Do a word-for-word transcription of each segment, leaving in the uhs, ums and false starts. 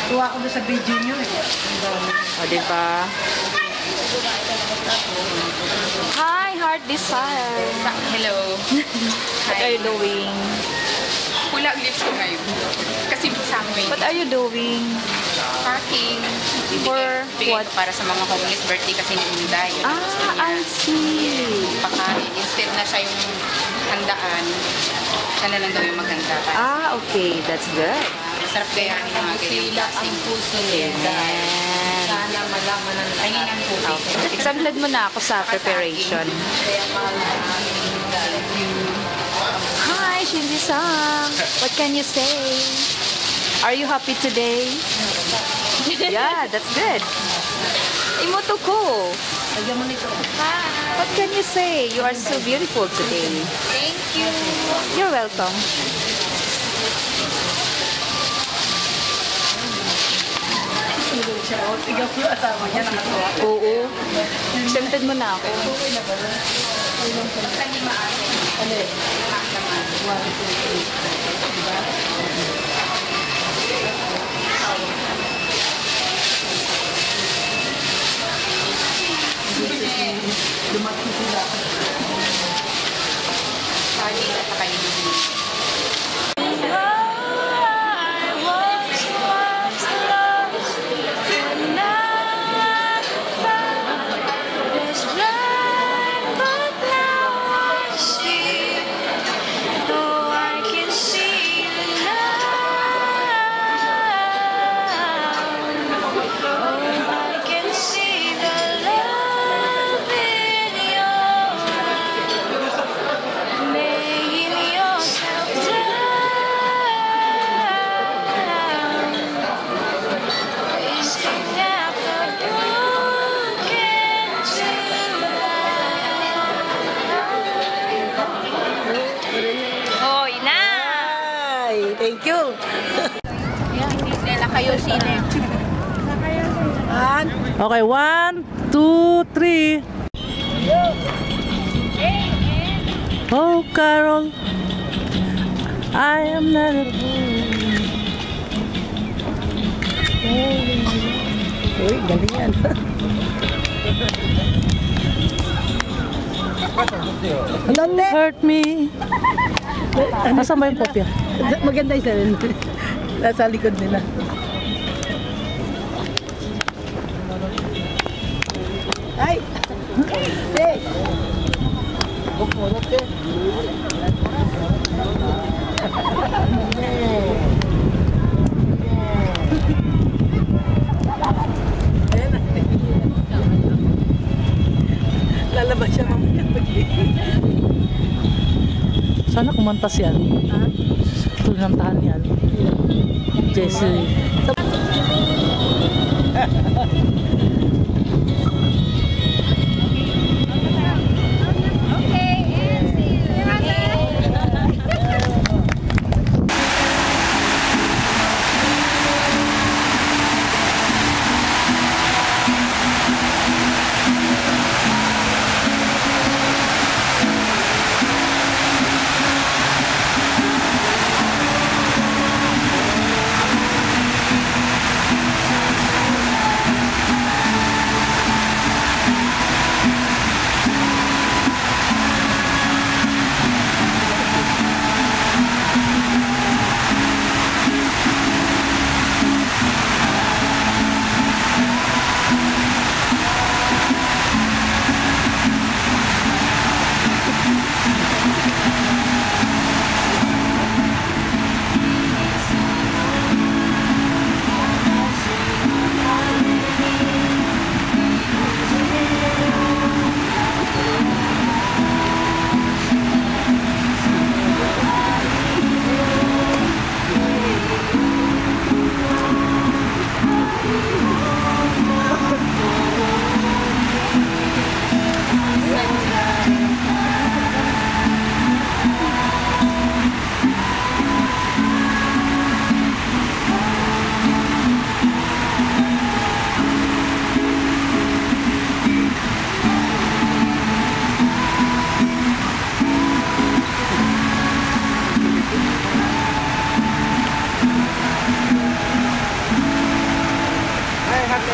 Tuwa ko doon sa video nyo eh. O, diba? Hi, Heart Desire. Hello. What are you doing? Pula ang lips ko ngayon. Kasi Samway. What are you doing? Packing. For what? Para sa mga homeless birthday kasi ni Inday. Yun ang gusto niya. Ah, I see. Pakain. Instead na siya yung handaan, siya na lang daw yung maghanda. Ah, okay. That's good. Masarap gayahin yung mga ganyan klaseng puso niya. Sana malaman ng kahinan po. Okay. Exampled mo na ako sa preparation. Hi, Shinji-san. What can you say? Are you happy today? Yeah, that's good. Imoto ko. What can you say? You are so beautiful today. Thank you. You're welcome. Oo. Exempted mo na ako. Dumating sila. Sorry, sa kayo. Thank you. Nila kayo sine. Okay, one, two, three. Oh, Carol, I am not a fool. Uy, galing yan. Don't hurt me. Nasaan ba yung kopya? Maganda yung sarili. Nasa likod nila. Ay! Hey! Lalabas siya mamaya. Sana kumantas yan. Ha? Tunantahan yan. Jessie.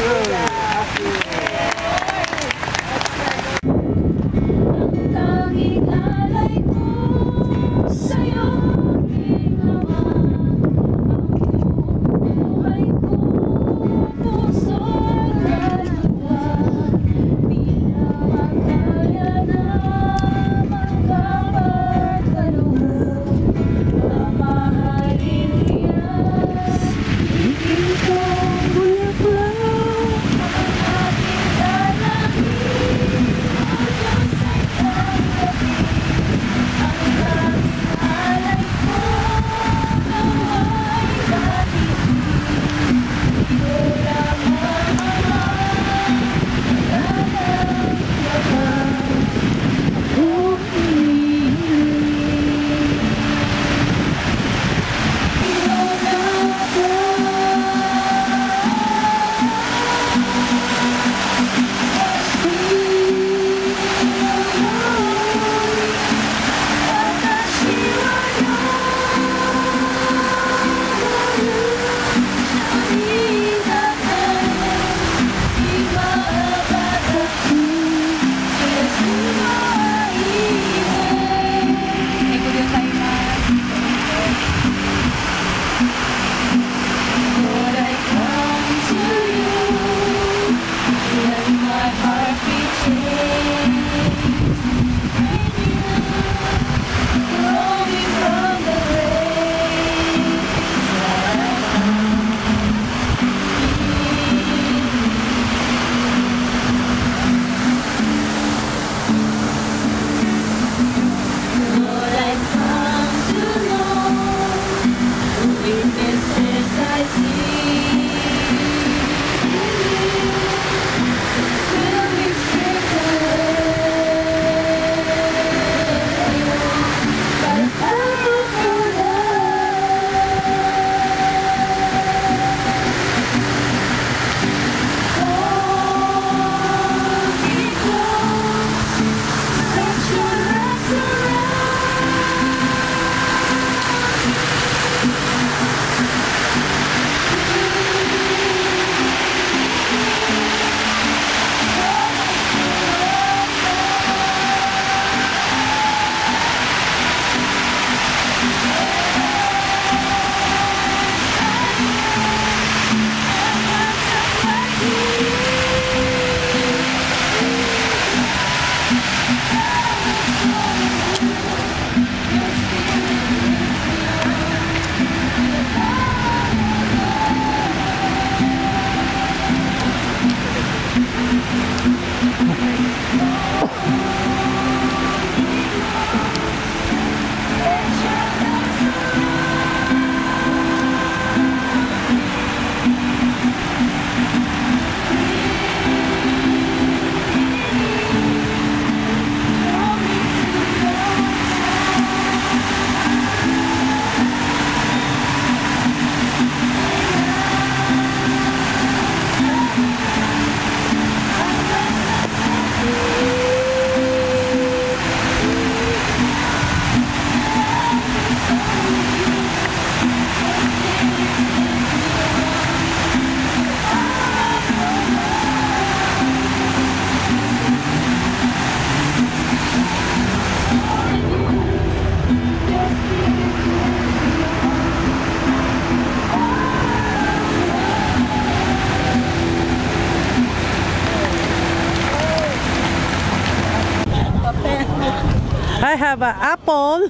I have an apple.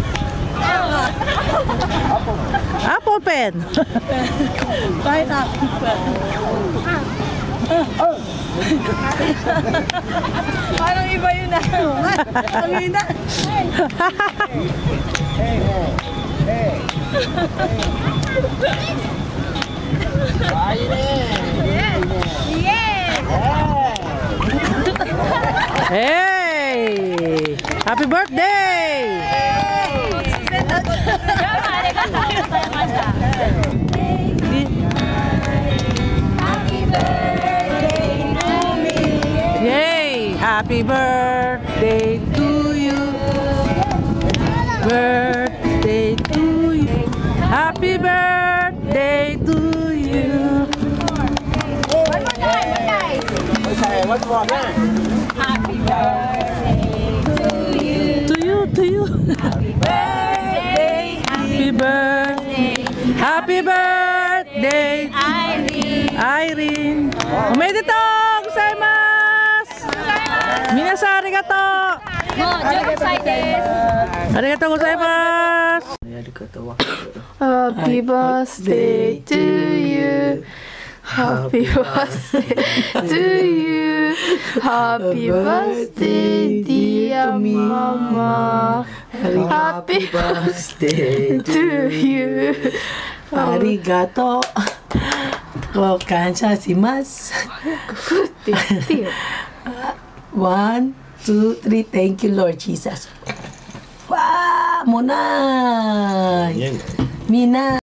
Apple pen. Pineapple pen. Parang iba yun na. Ang hina. Hey! Happy birthday! Yay! Happy birthday to you. Birthday to you. Happy birthday to you. Happy birthday to you. To you, to you. Happy birthday. Happy birthday. Happy birthday, Irene. Irene. Omedetou gozaimasu. Minasan arigatou. Arigatou gozaimasu. Happy birthday to you. Happy birthday to you. Happy birthday, dear Mama. Happy birthday to you. Arigatou. Kokansha shimasu. One, two, three. Thank you, Lord Jesus. Wow, Mona. Mina.